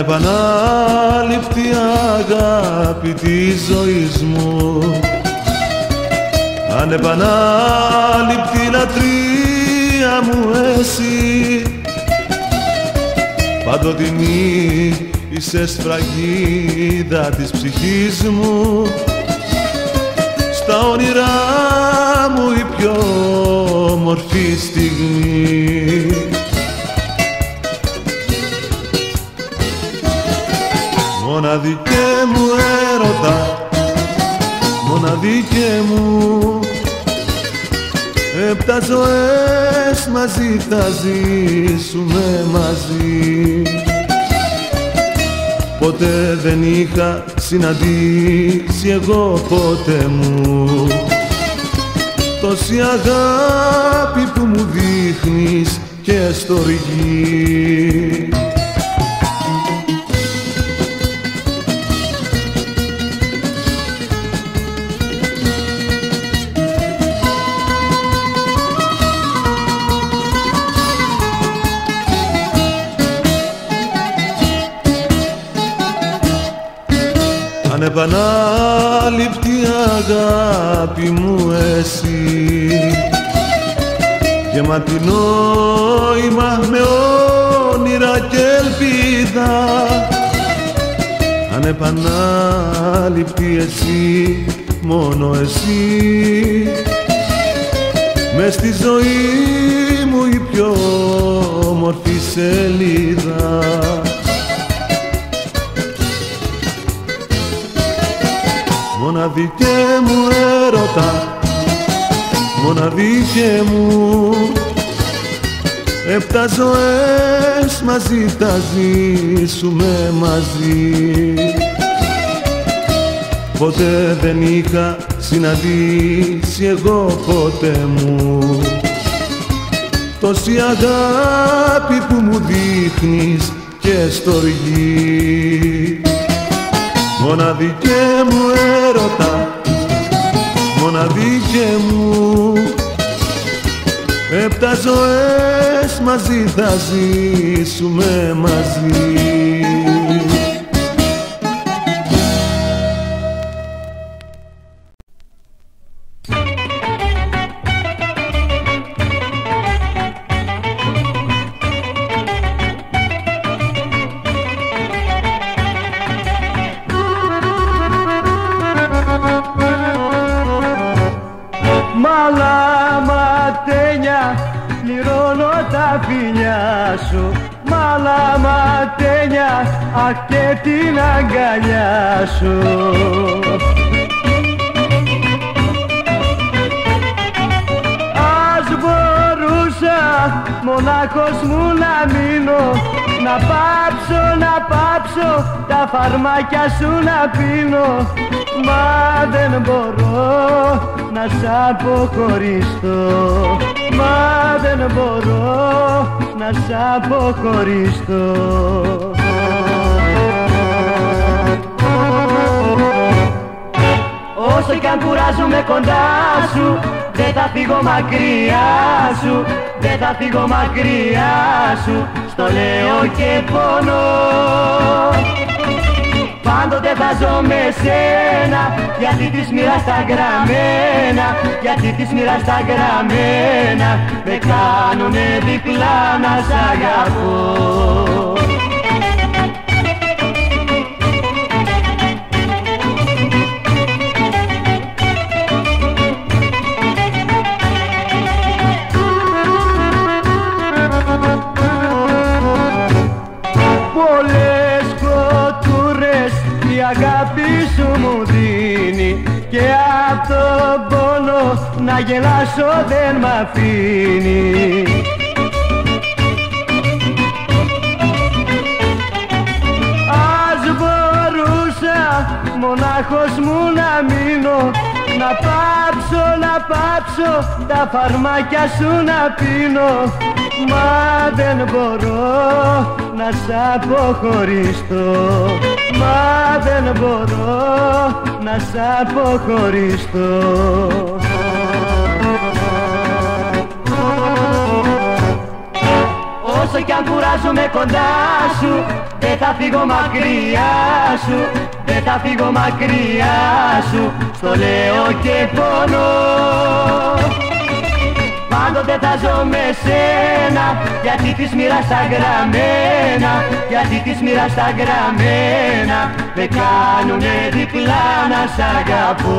Ανεπανάληπτη αγάπη της ζωής μου, ανεπανάληπτη λατρεία μου εσύ, παντοτινή είσαι σφραγίδα της ψυχής μου, στα όνειρά μου η πιο όμορφη στιγμή. Μοναδικέ μου έρωτα, μοναδικέ μου, επτά ζωές μαζί θα ζήσουμε μαζί. Ποτέ δεν είχα συναντήσει εγώ ποτέ μου τόση αγάπη που μου δείχνεις και στοργή. Ανεπανάληπτη αγάπη μου εσύ, γεμάτη νόημα με όνειρα και ελπίδα. Ανεπανάληπτη εσύ, μόνο εσύ, μες στη ζωή μου η πιο όμορφη σελίδα. Μοναδικέ μου έρωτα, μοναδικέ μου, επτά ζωές μαζί θα ζήσουμε μαζί. Ποτέ δεν είχα συναντήσει εγώ ποτέ μου τόση αγάπη που μου δείχνεις και στοργή. Μοναδικέ μου έρωτα, μοναδικέ μου, επτά ζωές μαζί θα ζήσουμε μαζί. Αχ και την αγκαλιά σου. Ας μπορούσα μονάχος μου να μείνω, να πάψω τα φαρμάκια σου να πίνω, μα δεν μπορώ να σ' αποχωριστώ, μα δεν μπορώ να σ' αποχωριστώ. Όσο κι αν κουράζομαι κοντά σου, δεν θα φύγω μακριά σου, δεν θα φύγω μακριά σου, στο λέω και πονώ. Πάντοτε θα ζω με σένα, γιατί της μοίρας τα γραμμένα, γιατί της μοίρας τα γραμμένα, με κάνουνε διπλά να σ' αγαπώ. Αγάπη σου μου δίνει και απ' τον πόνο να γελάσω δεν μ' αφήνει. Ας μπορούσα μονάχος μου να μείνω, να πάψω τα φαρμάκια σου να πίνω, μα δεν μπορώ να σ' αποχωριστώ, μα δεν μπορώ να σ' αποχωριστώ. Όσο κι αν κουράζομαι κοντά σου, δεν Δεν θα φύγω μακριά σου, δεν θα φύγω μακριά σου, στο λέω και πονώ. Πάντοτε θα ζω με σένα, γιατί της μοίρας τα γραμμένα, γιατί της μοίρας τα γραμμένα με κάνουνε διπλά να σ' αγαπώ.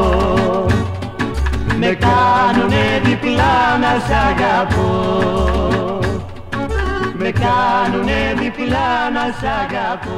Με κάνουνε διπλά να σ' αγαπώ. Με κάνουνε διπλά να σ' αγαπώ.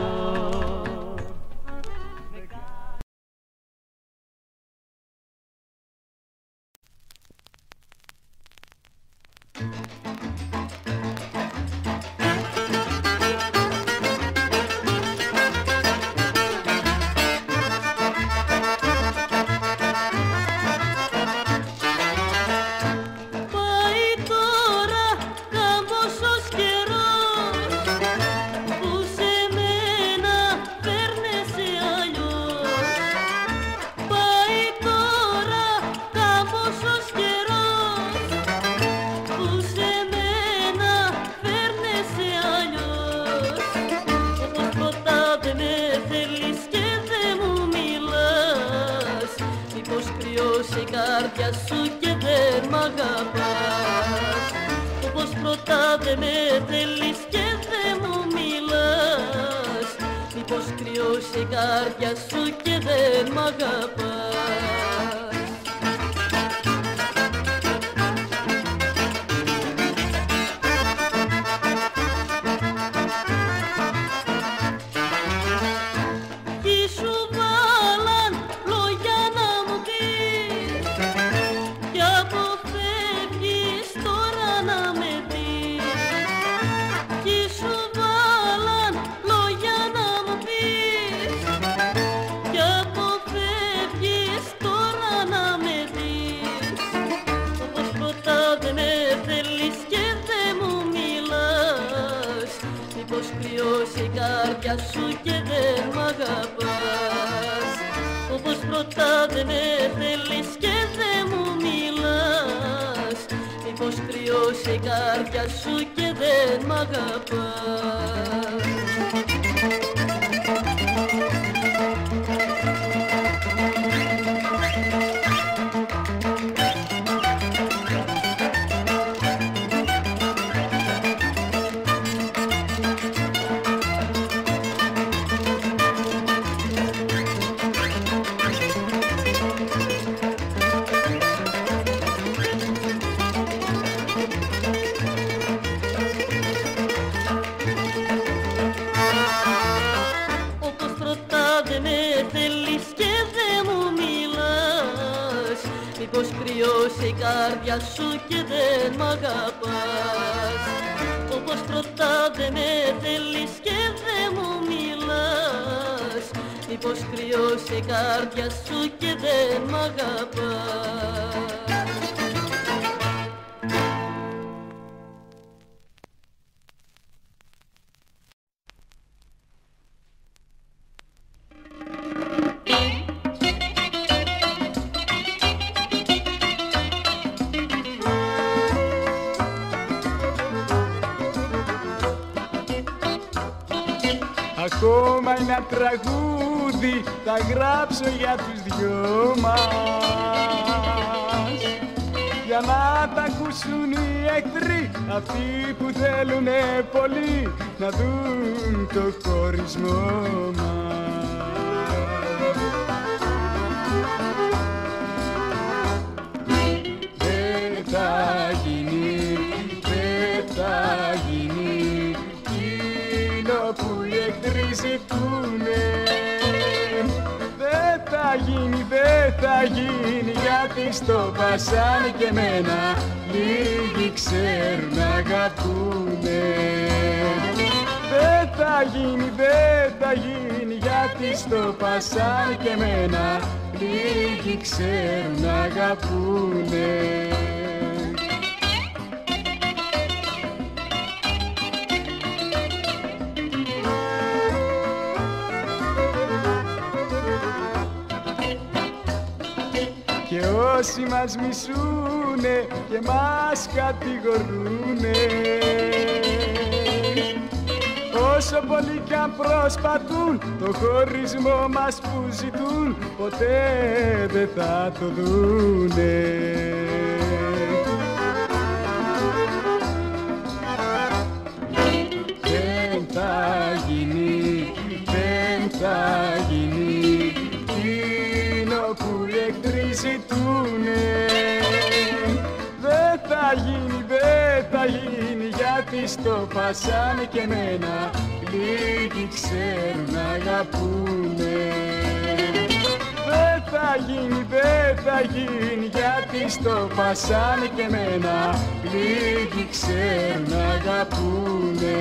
Ακόμα ένα τραγούδι θα γράψω για τους δυο μας, για να τα ακούσουν οι εχθροί, αυτοί που θέλουνε πολύ να δουν το χωρισμό μας. Δεν θα γίνει, δεν θα γίνει εκείνο που οι εχθροί ζητούνε. Δεν θα γίνει, δεν θα γίνει, γιατί στο βασάνι και εμένα λίγοι ξέρουν να αγαπούνε. Δεν θα γίνει, δεν θα γίνει, γιατί στο βασάνι και εμένα λίγοι ξέρουν να αγαπούνε. Και όσοι μας μισούνε και μας κατηγορούνε, Όσο πολύ κι αν προσπαθούν, το χωρισμό μας που ζητούν, ποτέ δεν θα το δούνε. Δεν θα γίνει, δεν θα γίνει εκείνο που οι εχθροί ζητούνε. Δεν θα γίνει, δεν θα γίνει, γιατί στο πασάνε και εμένα λίγοι ξέρουν να αγαπούνε. Δεν θα γίνει, δεν θα γίνει, γιατί στο πασάνε και εμένα λίγοι ξέρουν να αγαπούνε.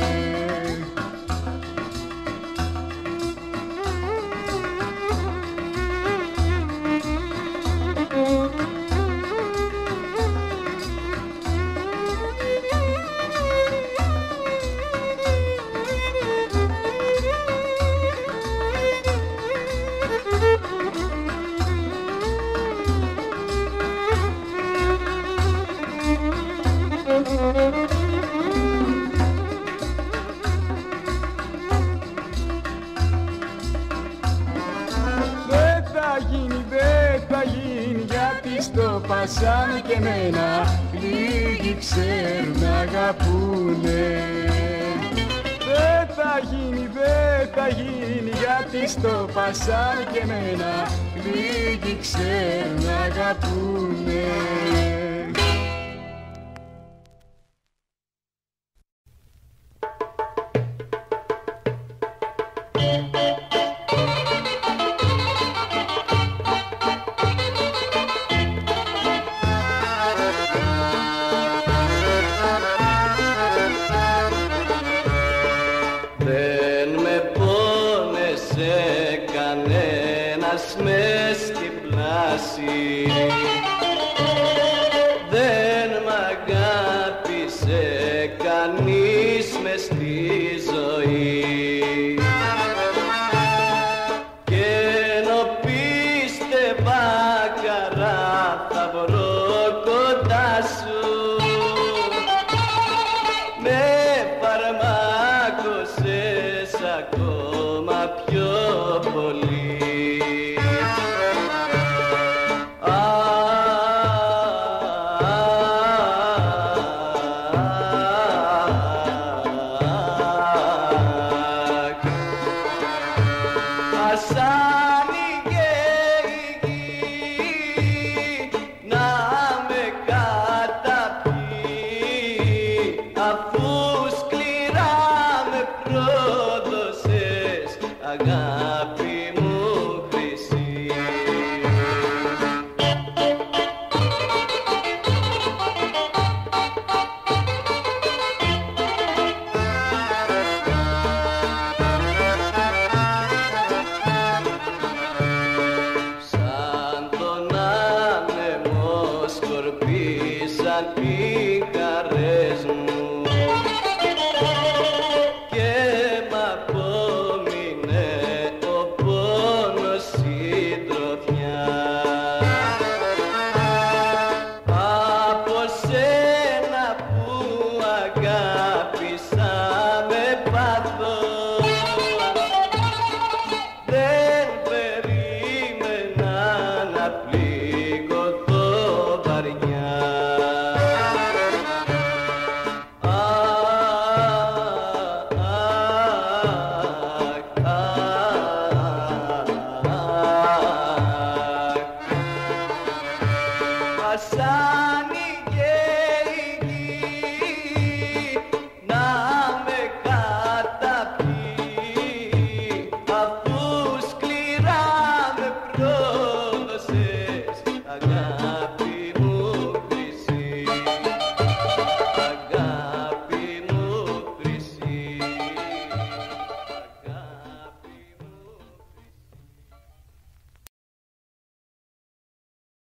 Πασάνε και εμένα λίγοι ξέρουν να αγαπούνε. Δεν θα γίνει, δεν θα γίνει, γιατί στο πασάνε και εμένα λίγοι ξέρουν να αγαπούνε. Δεν μ' αγάπησε κανείς μες στη ζωή, και ενώ πίστευα χαρά θα βρω κοντά σου, με φαρμάκωσες ακόμα πιο πολύ. Again.